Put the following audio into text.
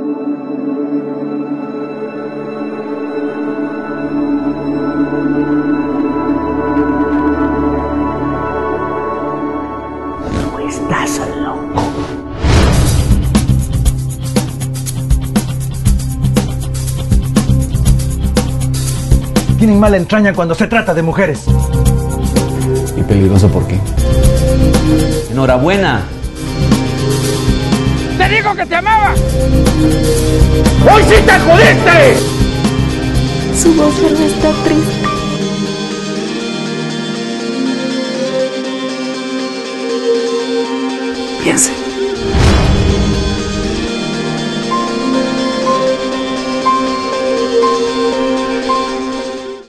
Estás loco. Tienen mala entraña cuando se trata de mujeres. ¿Y peligroso por qué? ¡Enhorabuena! ¡Te digo que te amaba! ¡Hoy sí te jodiste! Su voz no está triste. Piense.